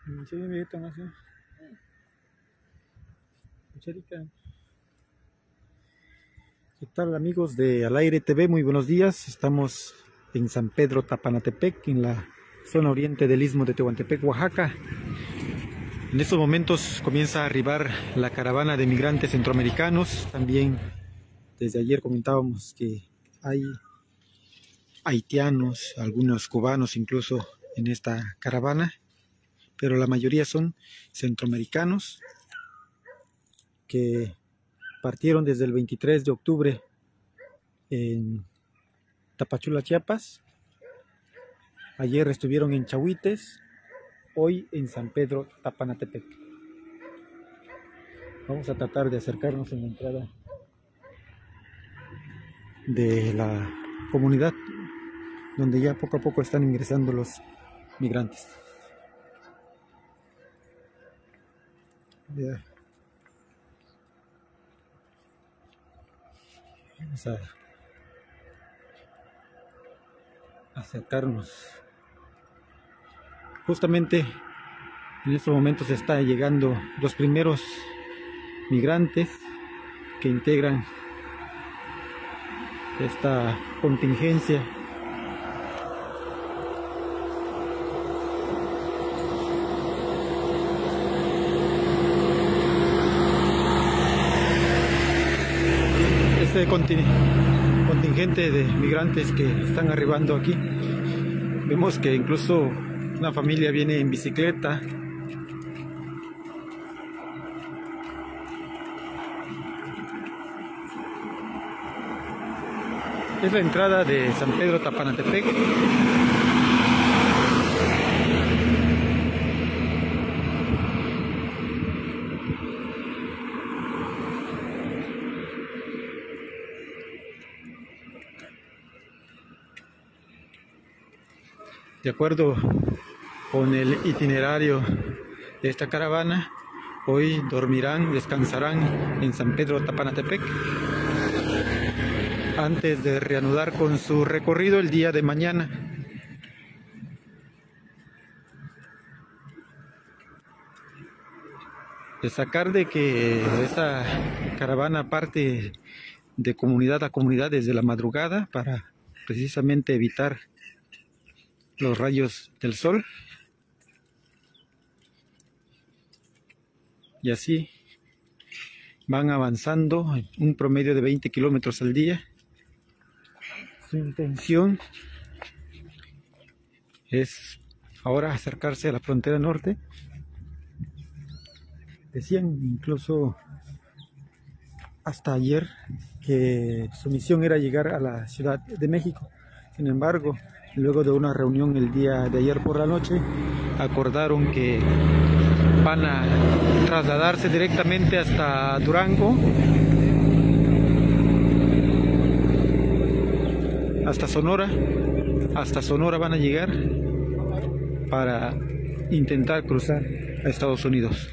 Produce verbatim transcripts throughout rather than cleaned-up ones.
Sí, viejito, no sé. Cherica. ¿Qué tal, amigos de Al Aire T V? Muy buenos días. Estamos en San Pedro Tapanatepec, en la zona oriente del Istmo de Tehuantepec, Oaxaca. En estos momentos comienza a arribar la caravana de migrantes centroamericanos. También desde ayer comentábamos que hay haitianos, algunos cubanos incluso en esta caravana, pero la mayoría son centroamericanos que partieron desde el veintitrés de octubre en Tapachula, Chiapas. Ayer estuvieron en Chahuites, hoy en San Pedro Tapanatepec. Vamos a tratar de acercarnos en la entrada de la comunidad, donde ya poco a poco están ingresando los migrantes. Ya. Vamos a acercarnos. Justamente en estos momentos están llegando los primeros migrantes que integran esta contingencia. Este contingente de migrantes que están arribando aquí, vemos que incluso una familia viene en bicicleta. Es la entrada de San Pedro Tapanatepec. De acuerdo con el itinerario de esta caravana, hoy dormirán, descansarán en San Pedro Tapanatepec antes de reanudar con su recorrido el día de mañana. Destacar de que esta caravana parte de comunidad a comunidad desde la madrugada para precisamente evitar los rayos del sol, y así van avanzando en un promedio de veinte kilómetros al día. Su intención es ahora acercarse a la frontera norte. Decían incluso hasta ayer que su misión era llegar a la Ciudad de México. Sin embargo, luego de una reunión el día de ayer por la noche, acordaron que van a trasladarse directamente hasta Durango, hasta Sonora. Hasta Sonora van a llegar para intentar cruzar a Estados Unidos.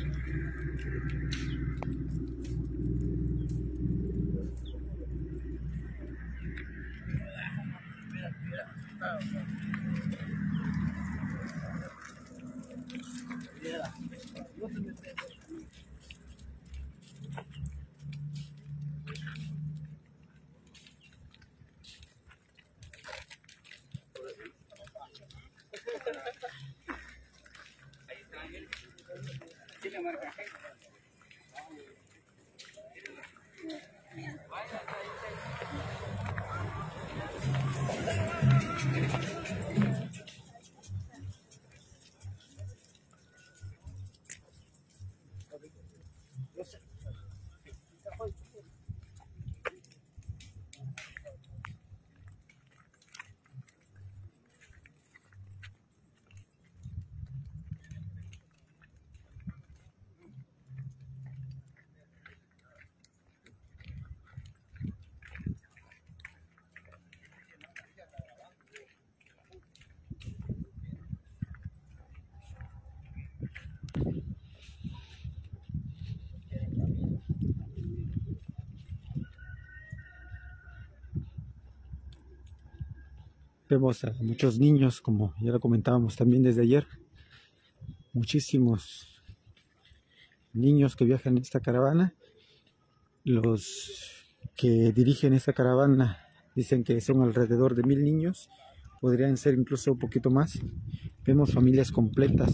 Vemos a muchos niños, como ya lo comentábamos también desde ayer, muchísimos niños que viajan en esta caravana. Los que dirigen esta caravana dicen que son alrededor de mil niños, podrían ser incluso un poquito más. Vemos familias completas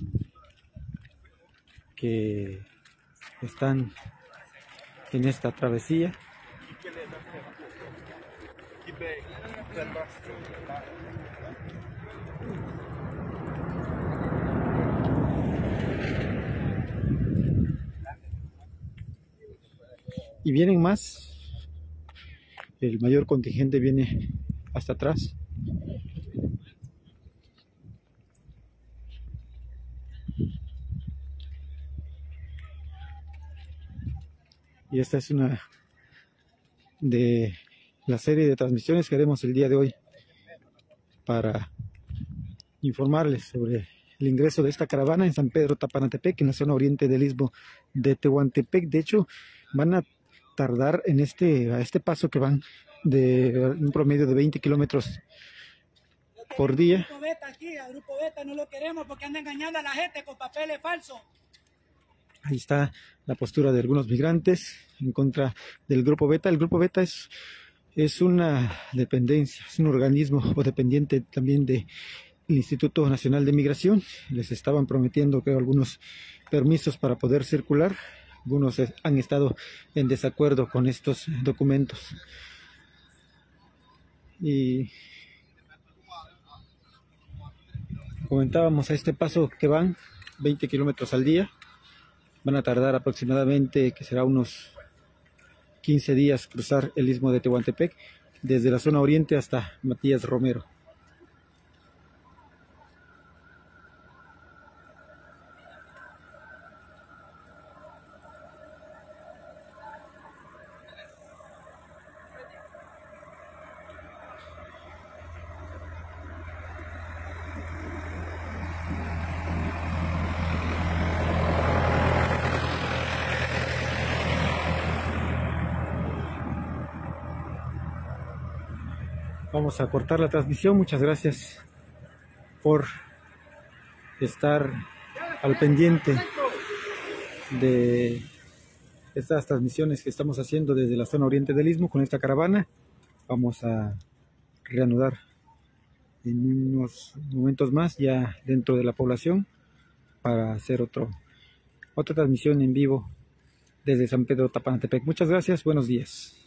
que están en esta travesía. Y vienen más. El mayor contingente viene hasta atrás. Y esta es una de la serie de transmisiones que haremos el día de hoy para informarles sobre el ingreso de esta caravana en San Pedro Tapanatepec, en la zona oriente del istmo de Tehuantepec. De hecho, van a tardar en este, a este paso que van de un promedio de veinte kilómetros por día. Grupo Beta aquí, al Grupo Beta no lo queremos porque anda engañando a la gente con papeles falsos. Ahí está la postura de algunos migrantes en contra del Grupo Beta. El Grupo Beta es, es una dependencia, es un organismo o dependiente también del Instituto Nacional de Migración. Les estaban prometiendo, creo, algunos permisos para poder circular. Algunos han estado en desacuerdo con estos documentos. Y comentábamos a este paso que van veinte kilómetros al día. Van a tardar aproximadamente, que será unos quince días, cruzar el istmo de Tehuantepec desde la zona oriente hasta Matías Romero. Vamos a cortar la transmisión. Muchas gracias por estar al pendiente de estas transmisiones que estamos haciendo desde la zona oriente del istmo con esta caravana. Vamos a reanudar en unos momentos más ya dentro de la población para hacer otro, otra transmisión en vivo desde San Pedro Tapanatepec. Muchas gracias, buenos días.